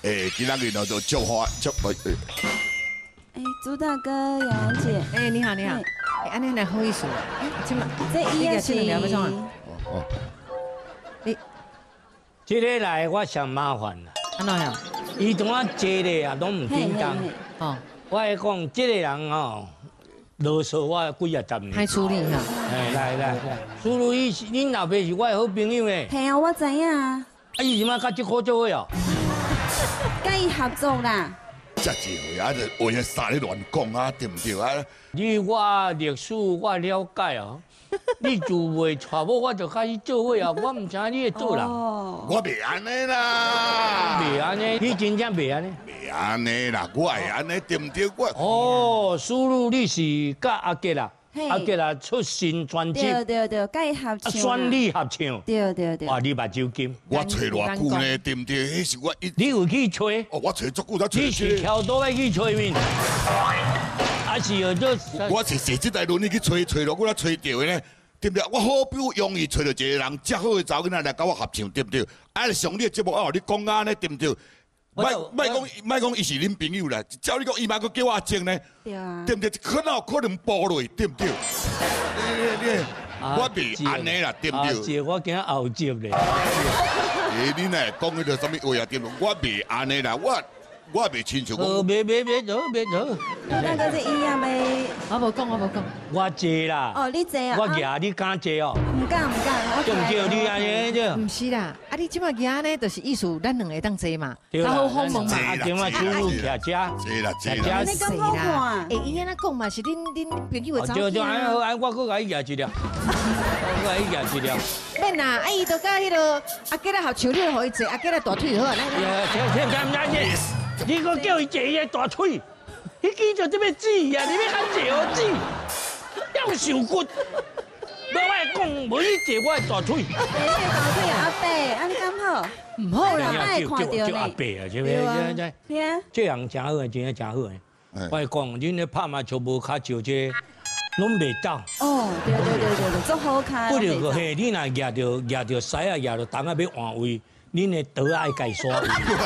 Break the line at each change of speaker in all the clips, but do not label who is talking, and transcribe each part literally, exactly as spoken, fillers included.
诶，今仔日呢就祝花祝诶。
哎，朱大哥、雅兰姐，
哎，你好，你好，哎，安尼来好意思，哎，这嘛，
这伊也是。
你要不创？
哦，
你，
这个来我上麻烦啦。
安怎样？
伊同我坐咧啊，拢唔紧张。
哦，
我会讲，这个人哦，啰嗦我几啊十年。
歹处理哈。
哎，来来来，苏如意，恁老爸是我的好朋友咧。
系啊，我知影啊。
啊，伊怎么甲这好做伙哦？
跟伊合作啦。
遮济啊，就话啊啥咧乱讲啊，对唔对啊？
你我历史我了解哦。你就袂娶某，我就开始做伙啊！我唔知你会做人。
我袂安尼啦。
袂安尼，你真正袂安尼。
袂安尼啦，我会安尼，对唔对？我。
哦，苏如你是甲阿杰啦，阿杰啦出新专辑。
对对对，跟伊合唱。
选你合唱。
对对对。
哇，你目睭金。
我找偌久呢，对唔对？迄是我一。
你有去吹？
哦，我找足久才找。
你是跳倒来去吹面？还是有做？
我是坐这台轮椅去吹，吹落我才吹到的呢，对不对？我好比容易吹到一个人，遮好的查某囡仔来甲我合唱，对不对？啊，上你的节目啊，你讲安尼，对不对？莫莫讲莫讲，伊是恁朋友啦，照你讲，伊嘛阁叫我争呢，
对啊，
对不对？可能可能暴落，对不对？你你我袂安尼啦，对不对？
姐，我惊后接咧。
诶，你呢讲迄个什么话啊？对不？我袂安尼啦，我。我也袂亲像
讲。别别别走，别走。
那个是伊也袂。
我无讲，我无讲。
我坐啦。
哦，你坐啊。
我牙你敢坐哦？
唔敢唔敢，
对唔对？你安尼对。
唔是啦，啊你即马牙呢，就是意思咱两个当坐嘛，
较
好好梦嘛。
啊，今晚收入徛遮。
坐啦坐
啦。你咁好看。
诶，伊安尼讲嘛，是恁恁朋友的早
就就安好，安我搁甲伊牙一条，我甲伊牙一条。
免啦，啊伊都甲迄个阿吉来合唱，你就互伊坐，阿吉来大腿就好。来来。
听听听唔听？你个叫伊坐伊个大腿，迄记就这么挤呀！你要喊坐我挤，要受骨。无我讲，无你坐我的大腿。
坐你的大腿啊，阿伯，安尼咁好？唔好啦，爱看到
你。叫阿伯啊，是不是？
对啊。
这样真好诶，真真好诶。我讲，恁咧拍麻将无卡招这，拢袂走。
哦，对对对对对，足好看。
不着个嘿，你若夹着夹着腮啊，夹着裆啊，要换位，恁的刀爱改刷。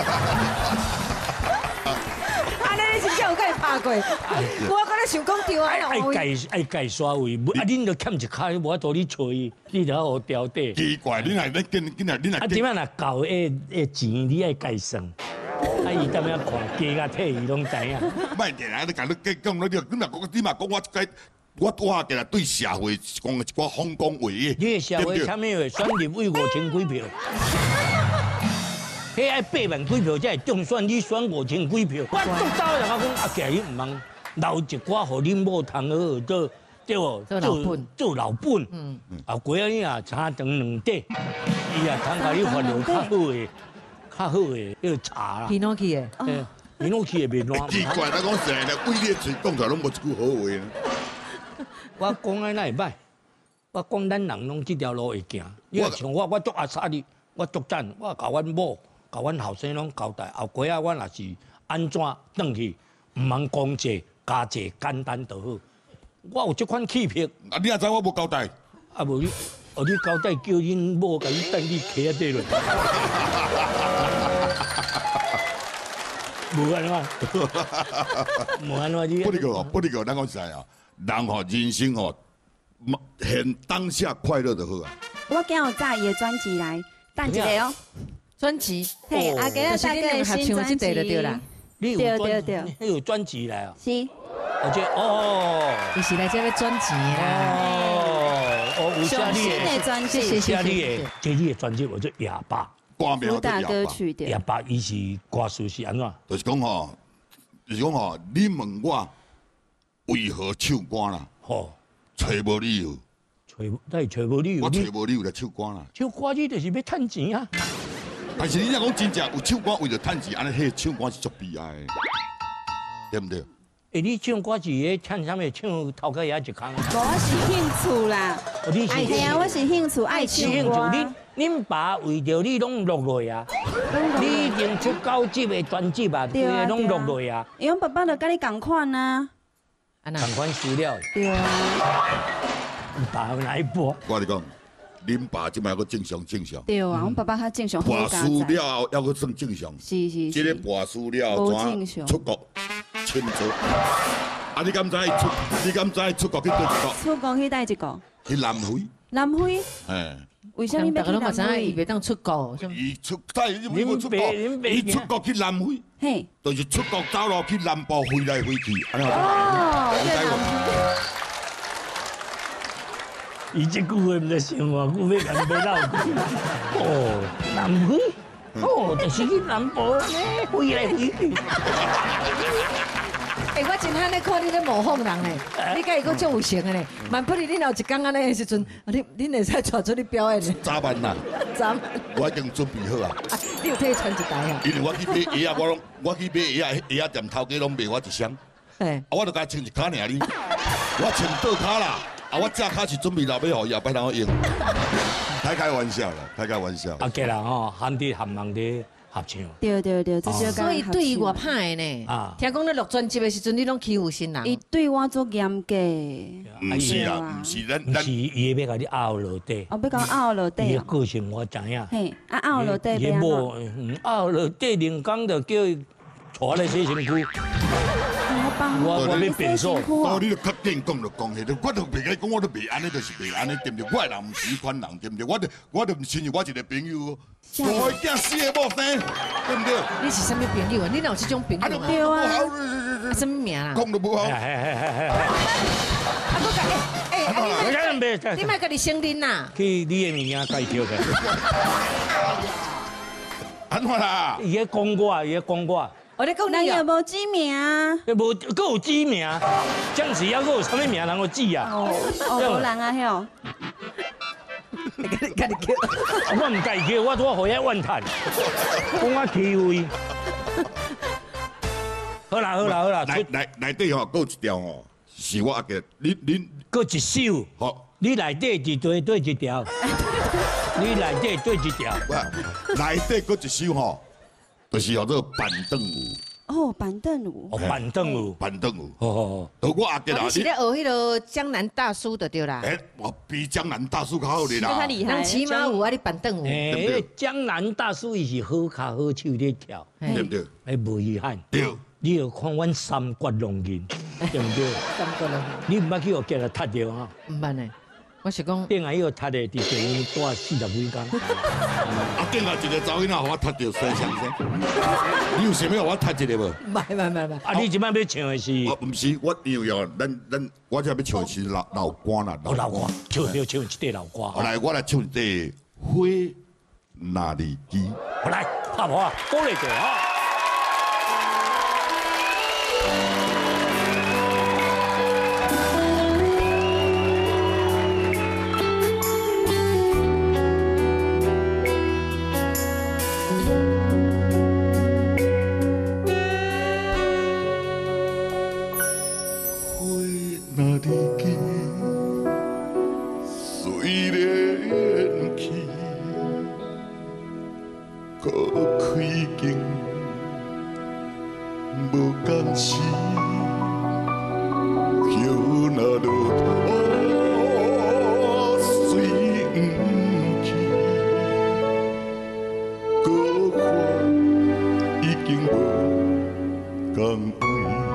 有甲伊拍过，我刚才想讲对啊，
爱改爱改刷位，啊，恁就欠一卡，无法度你吹，你就好调底。
奇怪，你若恁跟跟若恁若。
啊，点啊？若搞诶诶钱，你爱改算。啊，伊踮遐看，加甲退，伊拢知影。
卖定啊！你讲你讲你你若讲你嘛讲我该我我定来对社会讲一寡风光话语。
你社会啥物话？选立委五千几票。迄爱八万几票才会中选，你选五千几票，我足早人家讲阿杰，你唔通留一寡，互恁某通好做，对无？
做老本，
做老本。嗯嗯。后过啊，你啊差长两底，伊啊通甲你发了较好诶，较好诶迄个茶啦。
皮诺去诶，
对，皮诺去诶袂烂。
奇怪，咱讲实在，为你嘴讲出来拢无一句好话。
我讲安那会歹，我讲咱人拢这条路会行。你像我，我做阿萨哩，我作战，我甲阮某。甲阮后生拢交代，后过啊，我若是安怎转去，唔通讲济加济简单就好。我有这款气魄。
啊，你也知我无交代。
啊无你，哦你交代叫恁某甲你等你骑啊底落。无安怎？无安怎你？
不哩个，不哩个，咱讲实在啊，人吼人生吼，现当下快乐就好啊。
我今日载伊的专辑来，等一下哦。
专辑，
嘿，阿哥大哥的新专辑，
对啦，你有专辑，你有专辑来啊？
是，
而且哦，
你是来这个专辑啊？
哦，哦，有下
新的专辑，
谢谢你的，这你的专辑我做哑巴，
主打歌曲的
哑巴，伊是歌词是安怎？
就是讲吼，就是讲吼，你问我为何唱歌啦？吼，找无理由，
找但是找无理由，
我找无理由来唱歌啦。
唱歌你就是要趁钱啊。
但是你若讲真正有唱歌为了趁钱，安尼迄唱歌是足悲哀的，对不对？
诶，你唱歌是咧唱啥物？唱头壳也一空。
我是兴趣啦，
你是
系啊，我是兴趣爱唱歌。
恁恁爸为着你拢落落啊，你已经出九集的专辑啊，对啊，拢落落啊。
因为爸爸就跟你同款啊，
同款资料。
对啊。
爸哪一波？
我跟你讲。 恁爸即摆个正常正常。
对啊，阮爸爸较正常好
跋
家在。
输了后，还阁算正常。
是是
即个
是。
跋输了
无
后，
正常
怎出国签证？啊，你敢知出？你敢知出国去倒一国？
出国去倒一个？
去南非。
南非？
哎。
为什么要去南
大家拢嘛知影伊
非？
袂当出国，
伊出，在伊美国出国，
恁爸
伊出国去南非，
嘿。
就是出国走路去南部飞来飞去，安尼好
哦，
你知无？
伊即句话毋知想偌久，要甲你要闹去。哦，南非，哦，就是去南部咧，飞来飞去。
哎，我真罕咧看你咧模仿人诶，你甲伊个足有型诶咧，万不哩恁后一工安尼诶时阵，你恁会使带出去表演咧？
早晚啦，
咱，
我已经准备好啊。
你有替传一台啊？
因为我去买鞋啊，我拢我去买鞋啊，鞋啊店头家拢卖我一双，
嘿，
啊，我就甲穿一骹尔哩，我穿倒骹啦，啊，我正骹是准备留要互伊后摆通用。开开玩笑啦，开开玩笑。
啊，家人吼，喊伫含人伫合唱。
对对对，这就
所以对伊外歹呢。
啊
听讲你录专辑的时阵，你拢欺负新人。
伊对我做严格。
唔是啦，唔是，咱咱
毋是伊会要甲你拗落底。
哦，要甲我拗落
伊
底哦。
的个性我知影。
嘿，啊拗落底
伊
要安怎？
某嗯拗落底，连工就叫伊带咧洗身躯。
我帮
我我要变数。
哦，你著较紧讲就讲迄个，我都袂甲你讲，我都袂安尼，就是袂安尼，对毋对？我的人毋是迄款人，对毋对？我都我都毋信任我一个朋友，我囝死的某生，对毋对？
你是什么朋友啊？你哪有这种朋友啊？
对啊
啊什么名啊？
讲都不好。
啊，我讲，哎哎，啊你莫，你莫甲你承认呐？
去你的物件介绍起。
安怎啦？
伊咧讲我，伊咧讲我。
我咧讲
人有
你啊，
无知名啊？
无，佫有指名，暂时还佫有啥物名人有指啊？
哦，哦，无人啊，迄
甲你叫，
我唔介意叫，我我互伊怨叹，讲我欺负伊。好啦好啦好啦，
内内内底吼，佫有一条吼，是我个，恁恁
佫一首，
吼，
你内底一对对一条，你内底对一条。
我内底佫一首吼，就是叫做板凳舞，
哦，板凳舞。
哦，板凳舞，
板凳舞。
好好好。
而我阿个啦，
你是咧学迄个江南大叔的对啦？
哎，我比江南大叔较好咧啦
比他。厉害
人骑马舞啊，你板凳舞，
诶，
对不对
江南大叔伊是好骹好手咧跳，
对不对？
诶，无遗憾。
对。
你要看阮三国龙吟，对毋对？
三个人
你毋捌去互叫他踢着哈？
唔捌呢。我是讲，
顶下伊个踢的伫电影待四十几工。
啊，顶下一个查某囡仔，互我踢着西上身。你有想要互我踢一个无？
唔係唔係唔係唔係，
啊，你即摆要唱的是
我毋是，我有要，咱咱我这要唱的是老老歌啦，
哦老歌，唱要唱一块老歌。
后来我来唱一个花那里基。
好来，拍破啊，鼓励者啊！
那里基虽然去，可开经无甘心，叫那落土虽不去，可花已经无共陪。